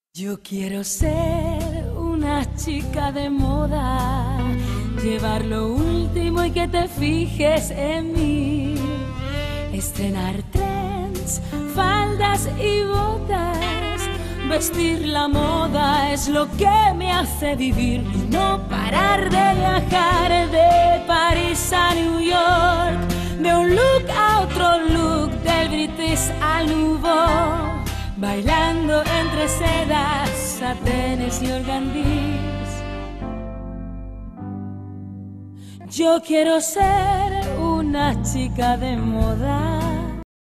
Yo quiero ser una chica de moda, llevar lo último y que te fijes en mí, estrenar trends, faldas y botas, vestir la moda es lo que me hace vivir y no parar de viajar de París a New York, de un look a otro look, del British al Nouveau, bailando entre sedas, satenes y organdís. Yo quiero ser una chica de moda.